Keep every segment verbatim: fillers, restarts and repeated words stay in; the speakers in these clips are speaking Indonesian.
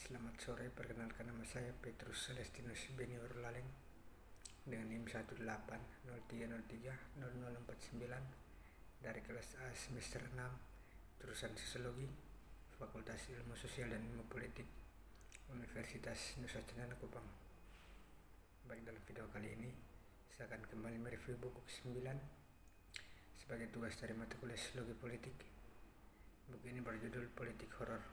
Selamat sore, perkenalkan nama saya Petrus Celestinus Beniur Laleng dengan NIM satu delapan nol tiga nol tiga nol nol empat sembilan dari kelas A semester enam, jurusan Sosiologi, Fakultas Ilmu Sosial dan Ilmu Politik, Universitas Nusa Cendana Kupang. Baik, dalam video kali ini saya akan kembali mereview buku sembilan sebagai tugas dari mata kuliah Sosiologi Politik. Buku ini berjudul Politik Horor.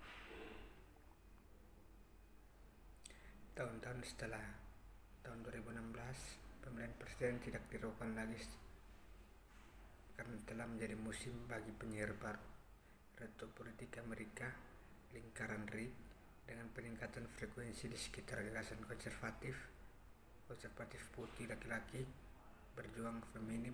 Tahun-tahun setelah tahun dua ribu enam belas, pemilihan presiden tidak dilakukan lagi karena telah menjadi musim bagi penyiar baru. Reto politik Amerika, lingkaran Reed, dengan peningkatan frekuensi di sekitar gagasan konservatif, konservatif putih laki-laki, berjuang feminim,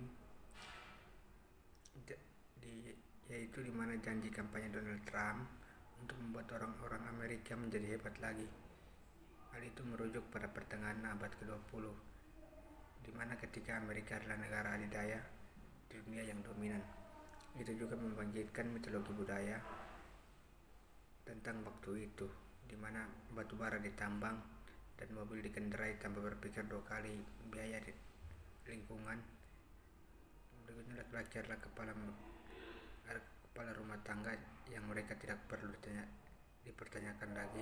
di, yaitu di mana janji kampanye Donald Trump untuk membuat orang-orang Amerika menjadi hebat lagi. Hal itu merujuk pada pertengahan abad kedua puluh, di mana ketika Amerika adalah negara adidaya di dunia yang dominan. Itu juga membangkitkan mitologi budaya tentang waktu itu, di mana batu bara ditambang dan mobil dikendarai tanpa berpikir dua kali biaya di lingkungan. Berikutnya, laki-laki adalah kepala, kepala rumah tangga yang mereka tidak perlu ditanya, dipertanyakan lagi.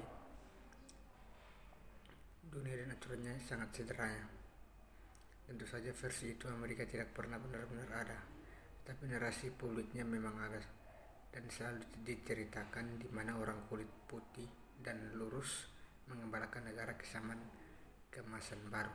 Dunia dan aturannya sangat sederhana. Tentu saja versi itu Amerika tidak pernah benar-benar ada, tapi narasi publiknya memang ada dan selalu diceritakan, di mana orang kulit putih dan lurus mengembalakan negara kesamaan kemasan baru.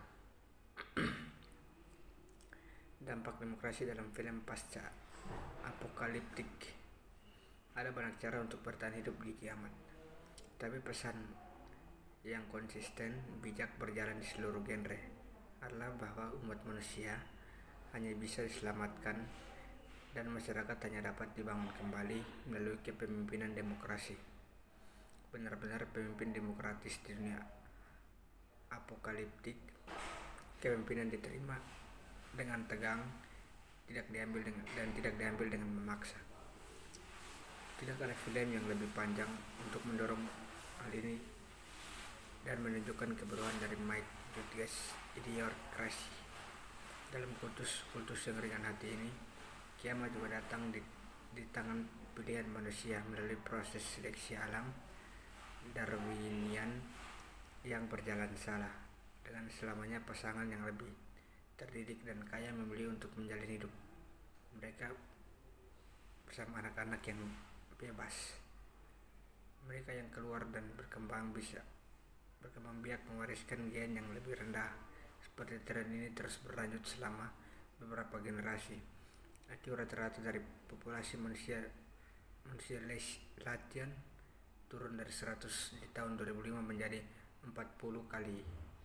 Dampak demokrasi dalam film pasca apokaliptik. Ada banyak cara untuk bertahan hidup di kiamat, tapi pesan yang konsisten, bijak berjalan di seluruh genre adalah bahwa umat manusia hanya bisa diselamatkan dan masyarakat hanya dapat dibangun kembali melalui kepemimpinan demokrasi. Benar-benar pemimpin demokratis di dunia apokaliptik, kepemimpinan diterima dengan tegang, tidak diambil dengan, dan tidak diambil dengan memaksa. Tidak ada film yang lebih panjang untuk mendorong hal ini dan menunjukkan keberuan dari Mike Judges Idiocracy. Dalam kultus kultus yang ringan hati ini, kiamat juga datang di, di tangan pilihan manusia melalui proses seleksi alam Darwinian yang berjalan salah, dengan selamanya pasangan yang lebih terdidik dan kaya memilih untuk menjalin hidup mereka bersama anak-anak yang bebas. Mereka yang keluar dan berkembang bisa berkembang biak mewariskan gen yang lebih rendah. Seperti tren ini terus berlanjut selama beberapa generasi. Akibat rata-rata dari populasi manusia manusia Latian turun dari seratus di tahun dua ribu lima menjadi empat puluh kali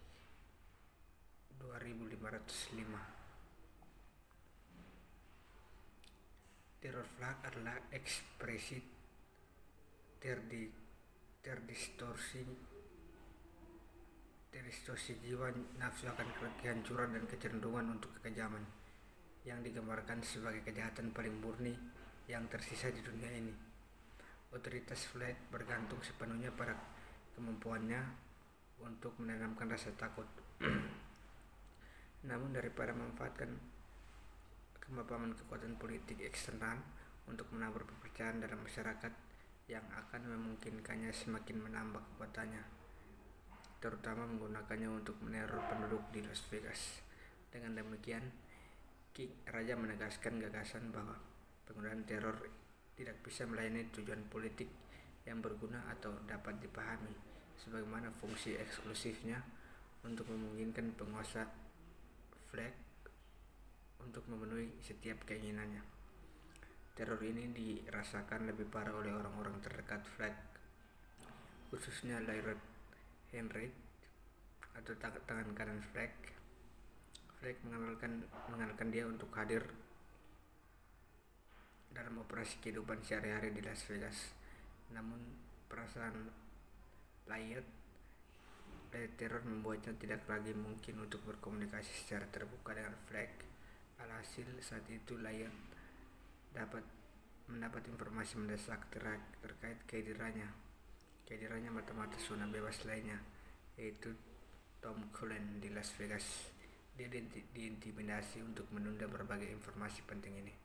dua ribu lima ratus lima. Teror flag adalah ekspresi terdi, terdistorsi Distorsi jiwa, nafsu akan kehancuran dan kecenderungan untuk kekejaman yang digambarkan sebagai kejahatan paling murni yang tersisa di dunia ini. Otoritas Flat bergantung sepenuhnya pada kemampuannya untuk menanamkan rasa takut. Namun daripada memanfaatkan kemapanan kekuatan politik eksternal untuk menabur kepercayaan dalam masyarakat yang akan memungkinkannya semakin menambah kekuatannya, terutama menggunakannya untuk meneror penduduk di Las Vegas. Dengan demikian, King Raja menegaskan gagasan bahwa penggunaan teror tidak bisa melayani tujuan politik yang berguna atau dapat dipahami sebagaimana fungsi eksklusifnya untuk memungkinkan penguasa Flag untuk memenuhi setiap keinginannya. Teror ini dirasakan lebih parah oleh orang-orang terdekat Flag, khususnya Laird Henry atau tangan kanan Flag. Flag mengenalkan mengenalkan dia untuk hadir dalam operasi kehidupan sehari-hari di Las Vegas. Namun perasaan Laird dari teror membuatnya tidak lagi mungkin untuk berkomunikasi secara terbuka dengan Flag. Alhasil saat itu Laird dapat mendapat informasi mendesak ter- terkait kehadirannya kehadirannya mata-mata zona bebas lainnya, yaitu Tom Cullen di Las Vegas. Dia diintimidasi untuk menunda berbagai informasi penting ini.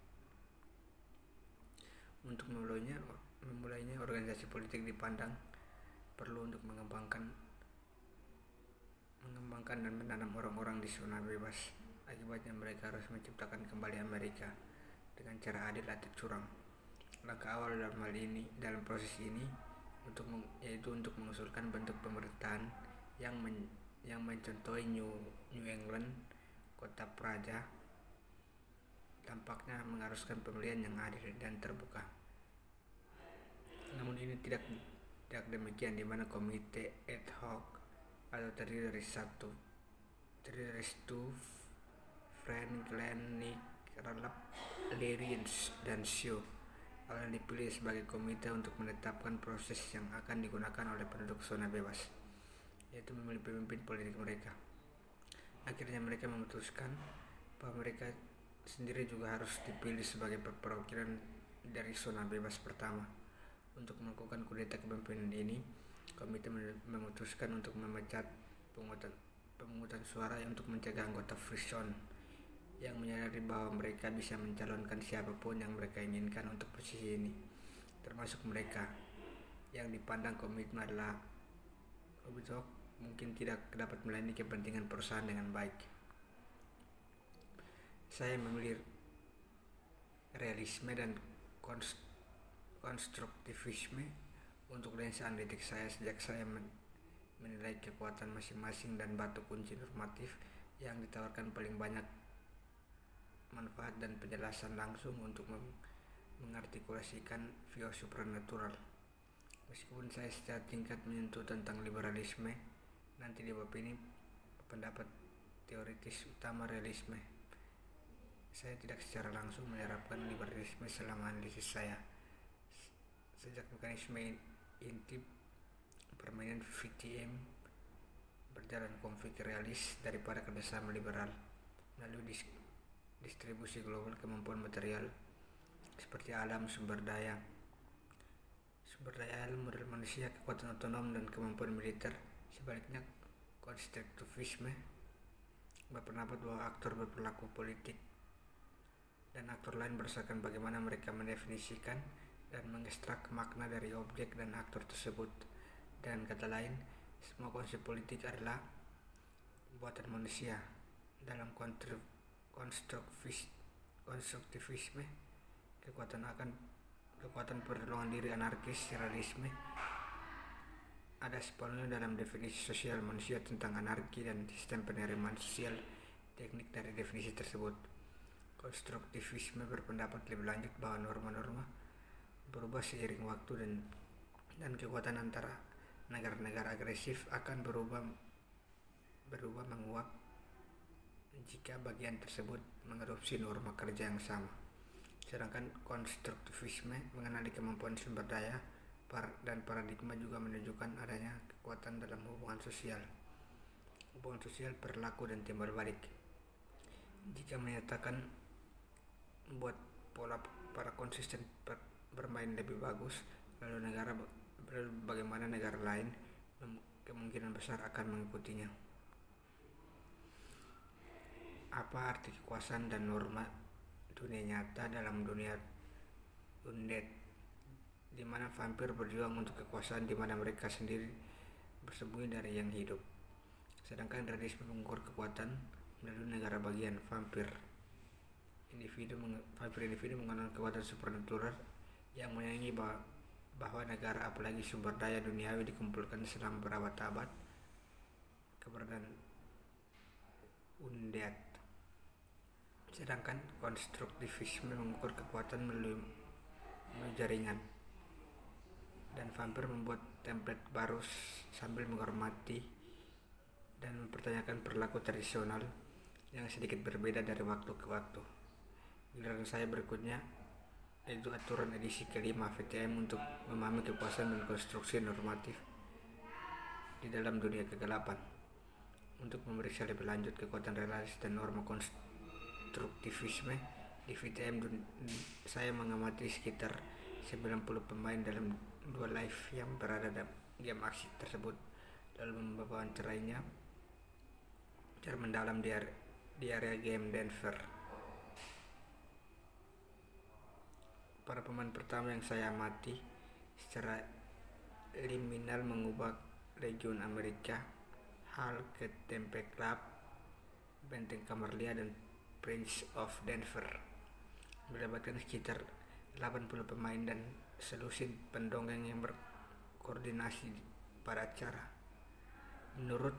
Untuk memulainya, memulainya organisasi politik dipandang perlu untuk mengembangkan mengembangkan dan menanam orang-orang di zona bebas. Akibatnya mereka harus menciptakan kembali Amerika dengan cara adil atau curang. Langkah awal dalam hal ini, dalam proses ini, untuk yaitu untuk mengusulkan bentuk pemerintahan yang men, yang mencontohi New New England, kota praja, tampaknya mengharuskan pemilihan yang adil dan terbuka. Namun ini tidak tidak demikian, di mana komite ad hoc atau terdiri dari satu terdiri dari Stu, Frank, Glenn, Nick, Ralph, Larry, dan Sue akan dipilih sebagai komite untuk menetapkan proses yang akan digunakan oleh penduduk zona bebas, yaitu memilih pemimpin politik mereka. Akhirnya mereka memutuskan bahwa mereka sendiri juga harus dipilih sebagai perwakilan dari zona bebas pertama. Untuk melakukan kudeta kepemimpinan ini, komite memutuskan untuk memecat pemungutan, pemungutan suara untuk mencegah anggota Frison yang menyadari bahwa mereka bisa mencalonkan siapapun yang mereka inginkan untuk posisi ini, termasuk mereka yang dipandang komite adalah objek mungkin tidak dapat melayani kepentingan perusahaan dengan baik. Saya memilih realisme dan konst- konstruktivisme untuk lensa analitik saya sejak saya men- menilai kekuatan masing-masing dan batu kunci normatif yang ditawarkan paling banyak manfaat dan penjelasan langsung untuk mem- mengartikulasikan view supranatural. Meskipun saya secara tingkat menyentuh tentang liberalisme, nanti di bab ini pendapat teoritis utama realisme. Saya tidak secara langsung menerapkan liberalisme selama analisis saya. Sejak mekanisme inti permainan V T M berjalan konflik realis daripada kerjasama liberal melalui dis- distribusi global kemampuan material seperti alam, sumber daya, sumber daya alam, modal manusia, kekuatan otonom, dan kemampuan militer. Sebaliknya, konstruktivisme berpendapat bahwa aktor berperilaku politik dan aktor lain berdasarkan bagaimana mereka mendefinisikan dan mengekstrak makna dari objek dan aktor tersebut. Dengan kata lain, semua konsep politik adalah buatan manusia. Dalam konstruktivisme, kekuatan akan kekuatan pertolongan diri anarkis realisme ada sepenuhnya dalam definisi sosial manusia tentang anarki dan sistem penerimaan sosial teknik dari definisi tersebut. Konstruktivisme berpendapat lebih lanjut bahwa norma-norma berubah seiring waktu dan dan kekuatan antara negara-negara agresif akan berubah berubah menguap jika bagian tersebut mengadopsi norma kerja yang sama. Sedangkan konstruktivisme mengenali kemampuan sumber daya dan paradigma juga menunjukkan adanya kekuatan dalam hubungan sosial. Hubungan sosial berlaku dan timbal balik. Jika menyatakan membuat pola para konsisten bermain lebih bagus, lalu negara lalu bagaimana negara lain kemungkinan besar akan mengikutinya. Apa arti kekuasaan dan norma dunia nyata dalam dunia undead, di mana vampir berjuang untuk kekuasaan di mana mereka sendiri bersembunyi dari yang hidup, sedangkan realisme mengukur kekuatan melalui negara bagian vampir. Individu vampir individu mengenal kekuatan supernatural yang menyanyi bahwa, bahwa negara apalagi sumber daya duniawi dikumpulkan selama berabad-abad. Keberadaan undead. Sedangkan konstruktivisme mengukur kekuatan melalui, melalui jaringan. Dan vampir membuat template baru sambil menghormati dan mempertanyakan perilaku tradisional yang sedikit berbeda dari waktu ke waktu. Giliran saya berikutnya yaitu aturan edisi kelima V T M untuk memahami kekuasaan dan konstruksi normatif di dalam dunia kegelapan. Untuk memeriksa lebih lanjut kekuatan realis dan norma konstruktivisme di V T M, saya mengamati sekitar sembilan puluh pemain dalam dua live yang berada dalam game aksi tersebut, lalu mewawancarainya secara mendalam di area, di area game Denver. Para pemain pertama yang saya amati secara liminal mengubah Legion Amerika, Hulk ke Tempe Club, Benteng Camarilla, dan Prince of Denver, melibatkan sekitar delapan puluh pemain dan selusin pendongeng yang berkoordinasi pada acara. Menurut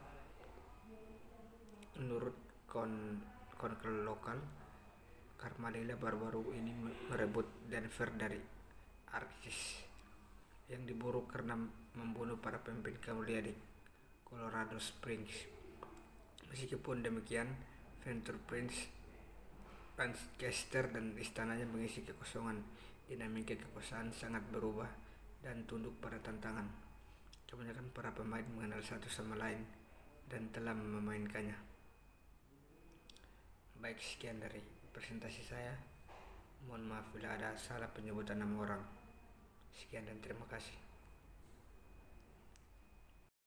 menurut kon konkel lokal, Camarilla baru-baru ini merebut Denver dari Archis yang diburu karena membunuh para pemimpin Camarilla di Colorado Springs. Meskipun demikian, Venture Prince, Lancaster, dan istananya mengisi kekosongan. Dinamika kekuasaan sangat berubah dan tunduk pada tantangan. Kebanyakan para pemain mengenal satu sama lain dan telah memainkannya. Baik, sekian dari presentasi saya. Mohon maaf bila ada salah penyebutan nama orang. Sekian dan terima kasih.